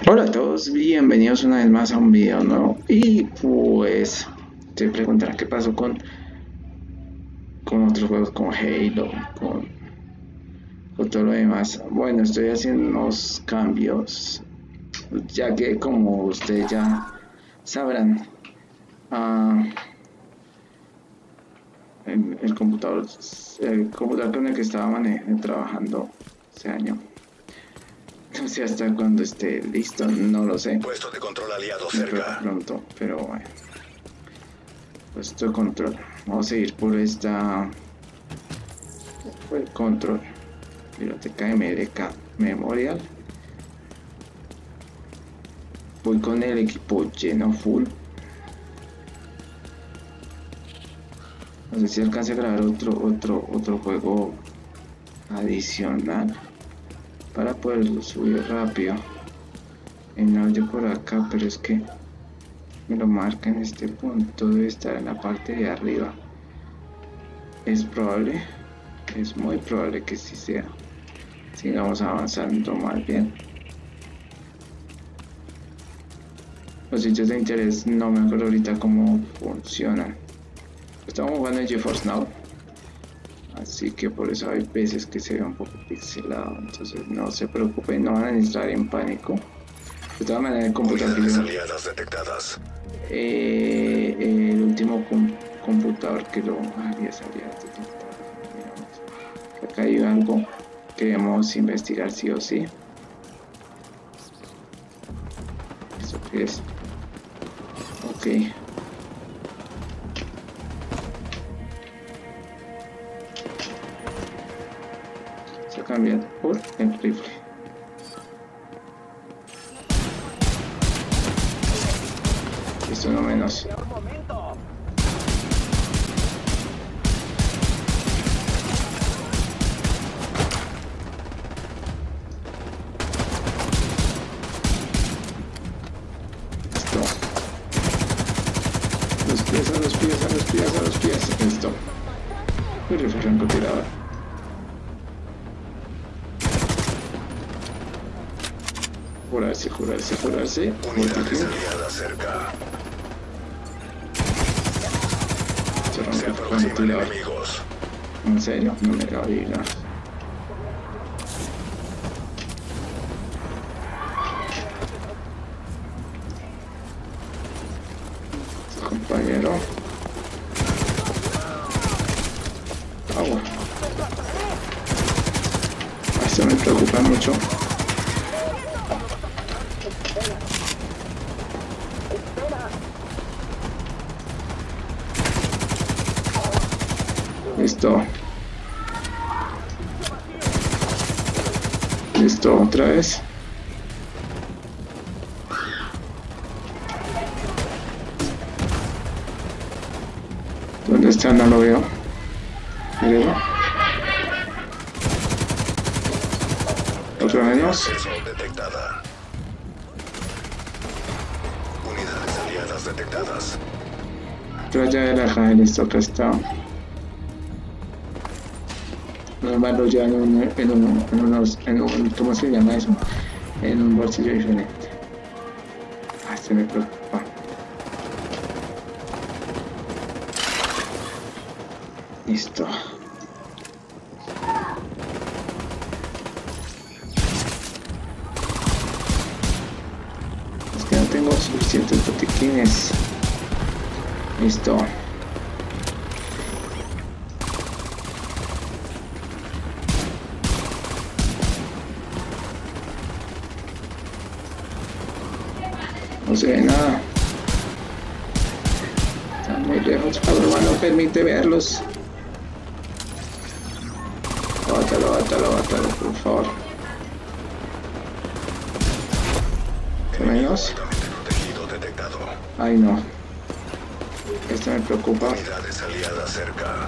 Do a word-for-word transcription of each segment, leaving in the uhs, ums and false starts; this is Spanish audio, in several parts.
Hola a todos, bienvenidos una vez más a un video nuevo. Y pues se preguntarán qué pasó con con otros juegos, con Halo, con, con todo lo demás. Bueno, estoy haciendo unos cambios, ya que como ustedes ya sabrán, uh, el, el computador el computador con el que estaba trabajando se dañó. No sé hasta cuando esté listo, no lo sé. Puesto de control aliado Espero cerca. pronto, pero bueno. Puesto de control. Vamos a ir por esta. Por el control. Biblioteca M D K Memorial. Voy con el equipo lleno full. No sé si alcance a grabar otro, otro, otro juego adicional para poderlo subir rápido. En audio por acá, pero es que me lo marca en este punto, debe estar en la parte de arriba. Es probable, es muy probable que sí sea. Sigamos avanzando más bien. Los sitios de interés no me acuerdo ahorita cómo funcionan. Estamos jugando en GeForce Now, así que por eso hay veces que se ve un poco pixelado. Entonces no se preocupen, no van a entrar en pánico. De todas maneras, el computador aliadas detectadas. Eh, eh, el último com computador que lo había salido. Acá hay algo que debemos investigar sí o sí. ¿Eso qué es? Ok. Se cambia por el rifle. Esto no menos. Esto. Los pies, a los pies, a los pies, a los pies. Esto. El rifle francotirador. Jurarse, jurarse, jurarse. Unidades aliadas cerca. Se rompe Se el aproximan francotirador. enemigos. En serio, no me lo diga. Compañero. Agua. Esto me preocupa mucho. Listo. Listo, otra vez. ¿Dónde está? No lo veo. Míralo. Otro menos. Acceso detectada. Unidades aliadas detectadas. Otra llave de la caja. Listo, acá está. Normal lo llevan en un, en un, en unos, en un, ¿cómo se llama eso? En un bolsillo diferente. Ah, se me preocupa. Listo. Es que no tengo suficientes botiquines. Listo. No se ve nada. Están muy lejos. La broma no permite verlos. Bátalo, bátalo, bátalo, por favor. ¿Qué menos? Protegido detectado. Ay, no. Esto me preocupa. Unidades aliadas cerca.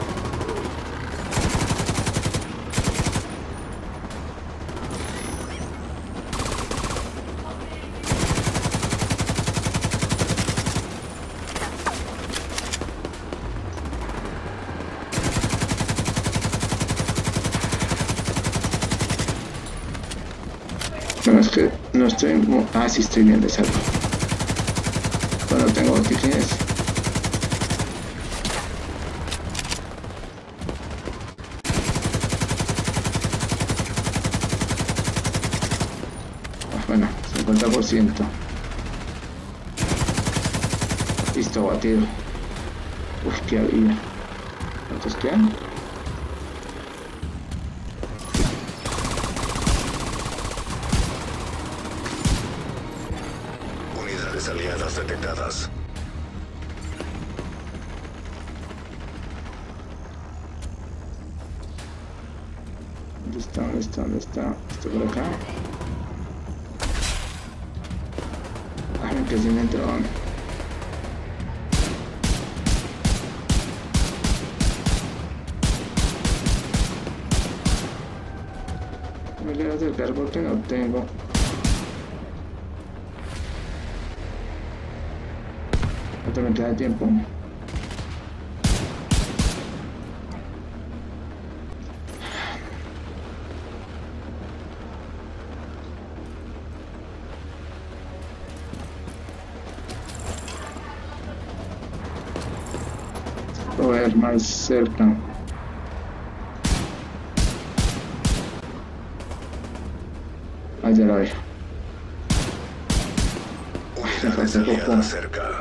No, es que no estoy... Ah, sí estoy bien de salvo. Bueno, tengo botiquines. Ah, bueno, cincuenta por ciento. Listo, batido. Uy, qué había. ¿Cuántos quedan? Unidades aliadas detectadas. ¿Dónde está? ¿Dónde está? ¿Dónde está? ¿Está por acá? Ay, que sin el dron. Me voy a acercar porque no tengo. ¿Cuánto me queda de tiempo? Voy a ver más cerca. Ah, ya la veo. Unidades aliadas cerca.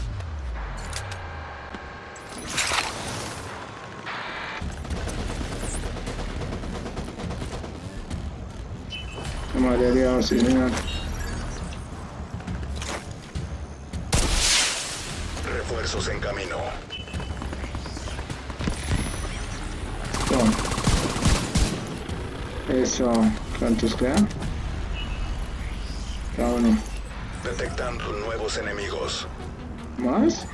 Me habría liado, sí, señor. Refuerzos en camino. Toma. Eso. ¿Cuántos quedan? Cada uno. Detectando nuevos enemigos. ¿Más?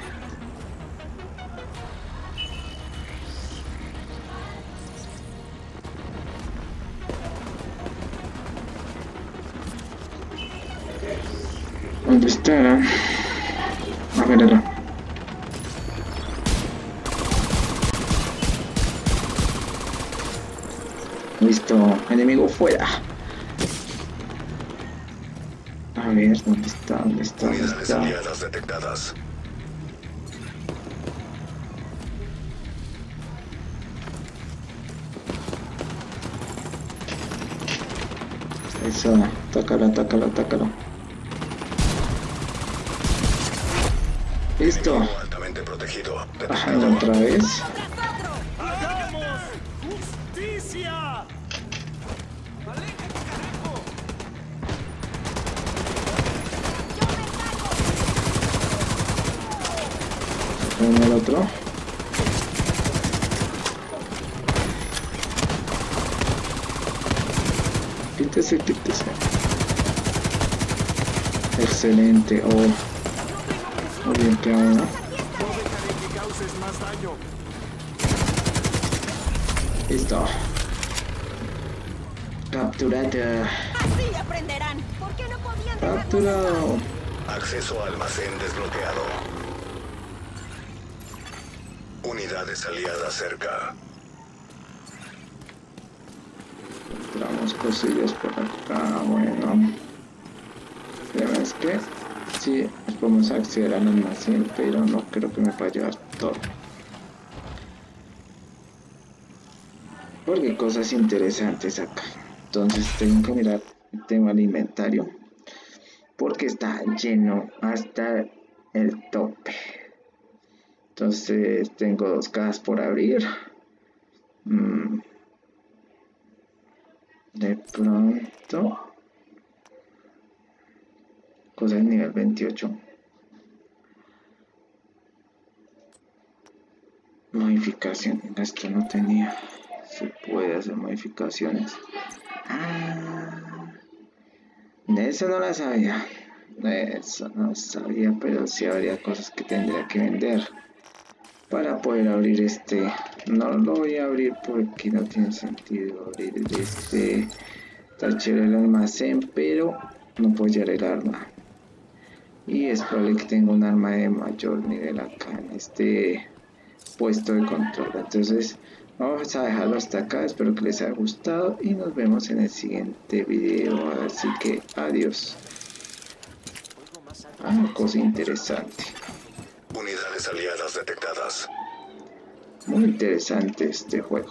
¿Dónde está? A ver, era. Listo, enemigo fuera. A ver, ¿dónde está? ¿Dónde está? ¿Dónde Unidades está? aliadas detectadas. Eso, atácalo, atácalo, atácalo. Listo. Enemigo altamente protegido. Ajá, Detectado. otra vez. ¡Hagamos justicia! Con el otro. Quítese, quítese. Excelente. Oh. Muy bien, ¿qué hago? No dejaré que causes más daño. Listo. Capturado. Así aprenderán. ¿Por qué no podían dejarnos Capturado. Acceso a almacén desbloqueado. Unidades aliadas cerca. Encontramos cosillas por acá. Bueno. Es que sí, podemos acceder al almacén, pero no creo que me pueda llevar todo. Porque hay cosas interesantes acá. Entonces tengo que mirar el tema del inventario. Porque está lleno hasta el tope. Entonces tengo dos cajas por abrir. Mm. De pronto. Cosas de nivel veintiocho. Modificación. Esto no tenía. Se puede hacer modificaciones. Ah. De eso no la sabía. De eso no sabía, pero sí habría cosas que tendría que vender para poder abrir este. No lo voy a abrir porque no tiene sentido abrir este. Está chévere el almacén, pero no puedo llevar el arma. Y es probable que tenga un arma de mayor nivel acá en este puesto de control. Entonces Vamos a dejarlo hasta acá, espero que les haya gustado y nos vemos en el siguiente video, así que adiós. Ah, cosa interesante. Unidades aliadas detectadas. Muy interesante este juego.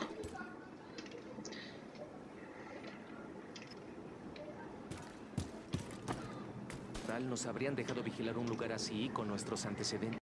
Nos habrían dejado vigilar un lugar así con nuestros antecedentes.